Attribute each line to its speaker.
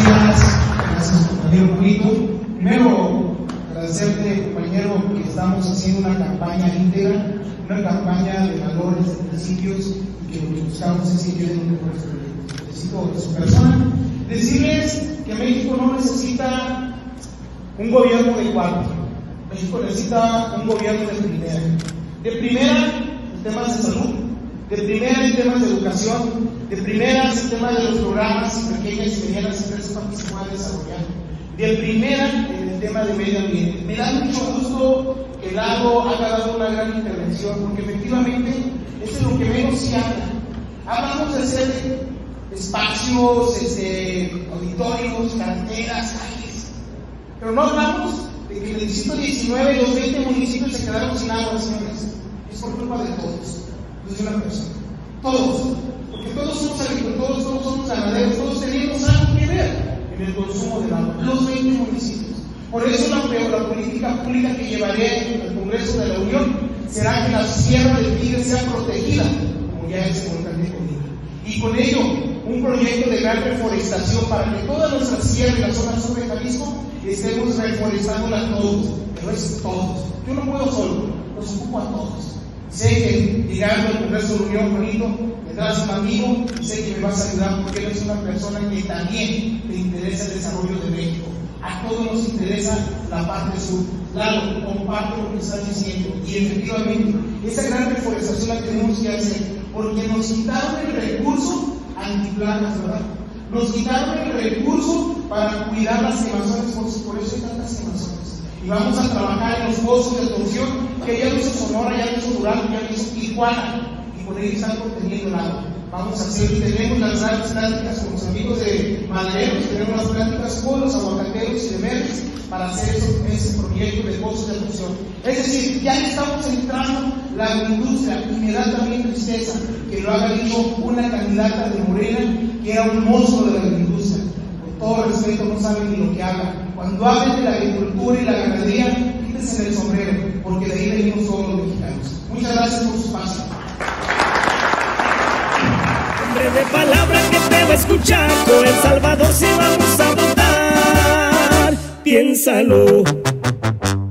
Speaker 1: Gracias, compañero Juanito. Primero, agradecerte, compañero, que estamos haciendo una campaña íntegra, una campaña de valores, de principios, y que lo que buscamos es que queden mejores proyectos. De su persona. Decirles que México no necesita un gobierno de cuarto. México necesita un gobierno de primera. De primera, en temas de salud. De primera, en temas de educación. De primera, en temas de los programas y pequeñas y medianas empresas para que se puedan desarrollar. De primera, en el tema de medio ambiente. Me da mucho gusto que Lalo haya dado una gran intervención, porque efectivamente eso es lo que menos se habla. Hablamos de hacer espacios, auditorios, carreteras, calles, pero no hablamos de que en el distrito 19 los 20 municipios se quedaron sin agua, señores. Es por culpa de todos, no es de una persona. Todos, porque todos somos agricultores, todos somos ganaderos, todos tenemos algo que ver en el consumo del agua, los 20 municipios. Por eso la política pública que llevaré al Congreso de la Unión será que la sierra del Tigre sea protegida, como ya es importante conmigo. Y con ello, un proyecto de gran reforestación para que toda nuestra sierra y la zona sur de Jalisco estemos reforestándola todos, pero es todos. Yo no puedo solo, los ocupo a todos. Sé que llegando al Congreso de la Unión, Juanito, tendrás un amigo y sé que me vas a ayudar porque eres una persona que también te interesa el desarrollo de México. A todos nos interesa la parte sur. Claro, comparto lo que estás diciendo y efectivamente esa gran reforestación la tenemos que hacer porque nos quitaron el recurso antiplagas, ¿verdad? Nos quitaron el recurso para cuidar las quemazones, por eso hay tantas quemazones. Y vamos a trabajar en los pozos de torsión que ya lo hizo Sonora, ya lo hizo Durango, ya lo hizo Tijuana, y con ellos están conteniendo el agua. Vamos a hacer, tenemos las grandes pláticas con los amigos de madereros, tenemos las pláticas con los aguacateros y de verdes para hacer ese proyecto de pozos de torsión. Es decir, ya estamos entrando la industria y me da también tristeza que lo haga dicho una candidata de Morena que era un monstruo de la industria. Con todo respeto, no saben ni lo que habla. Cuando hablen de la agricultura y la ganadería, quítense el sombrero, porque de ahí venimos todos los mexicanos. Muchas gracias por su espacio.
Speaker 2: Hombre de palabra que te va a escuchar, por El Salvador sí vamos a votar. Piénsalo.